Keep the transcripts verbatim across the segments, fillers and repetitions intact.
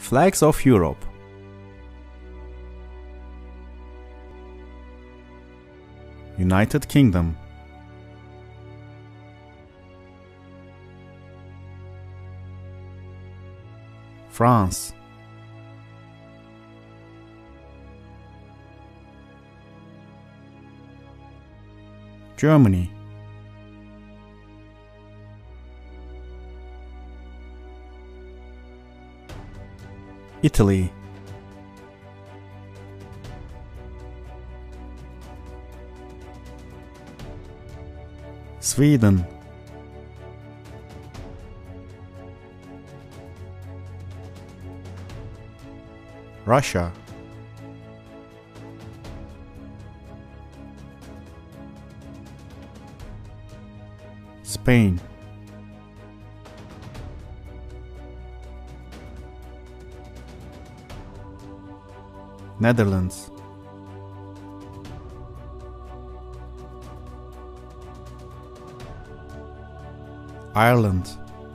Flags of Europe. United Kingdom. France. Germany. Italy. Sweden. Russia. Spain. Netherlands. Ireland.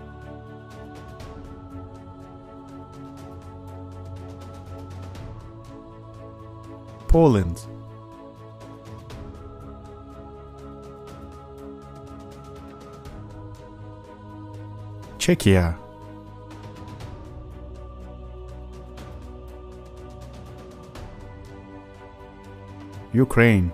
Poland. Czechia. Ukraine.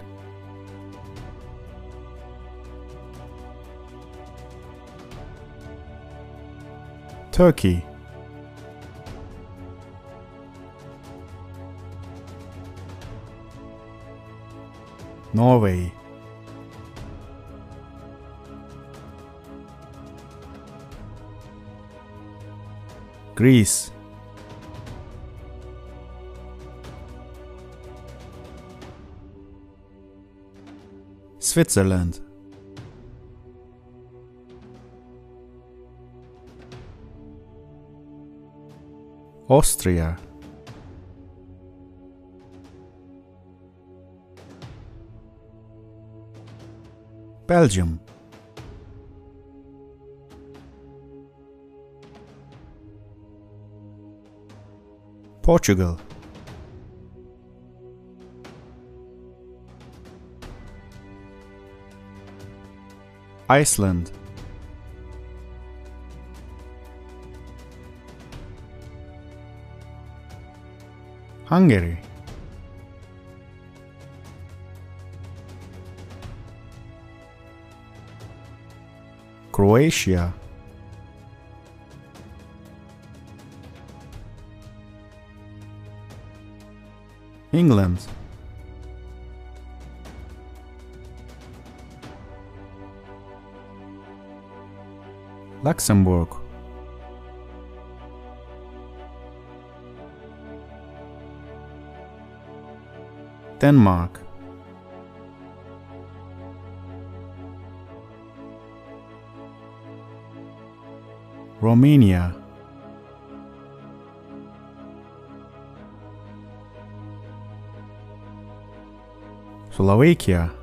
Turkey. Norway. Greece. Switzerland. Austria. Belgium. Portugal. Iceland. Hungary. Croatia. England. Luxembourg. Denmark. Romania. Slovakia.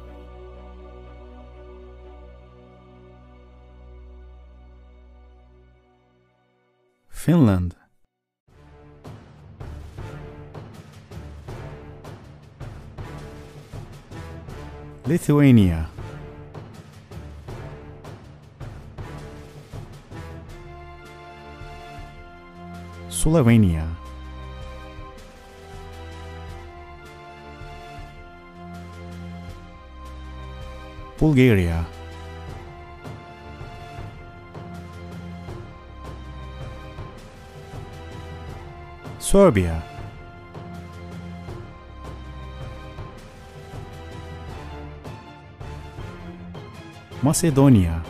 Finland. Lithuania. Slovenia. Bulgaria. Serbia. Macedonia.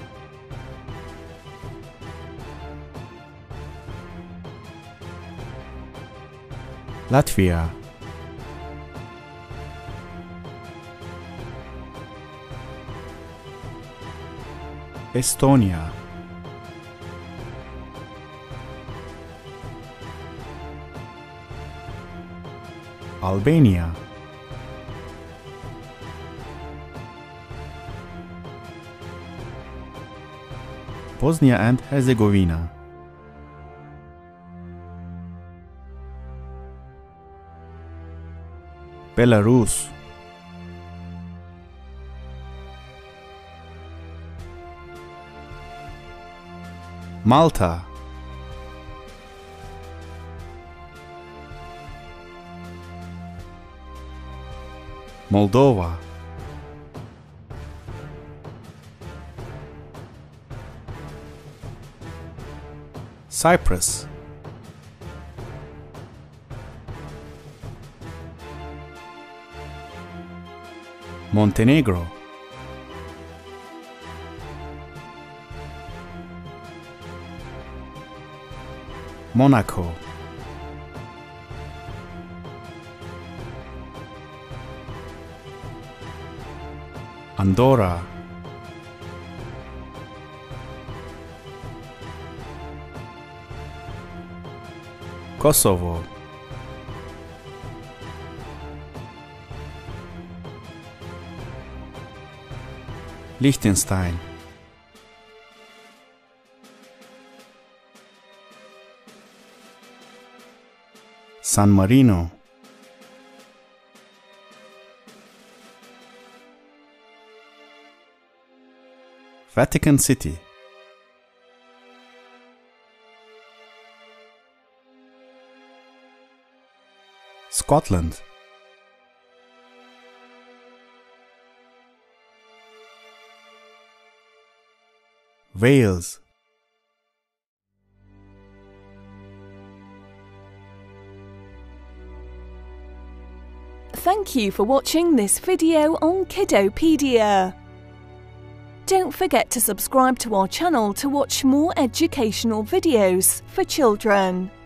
Latvia. Estonia. Albania. Bosnia and Herzegovina. Belarus, Malta, Moldova, Cyprus, Montenegro, Monaco, Andorra, Kosovo, Liechtenstein, San Marino, Vatican City, Scotland, Wales, Thank you for watching this video on Kiddopedia. Don't forget to subscribe to our channel to watch more educational videos for children.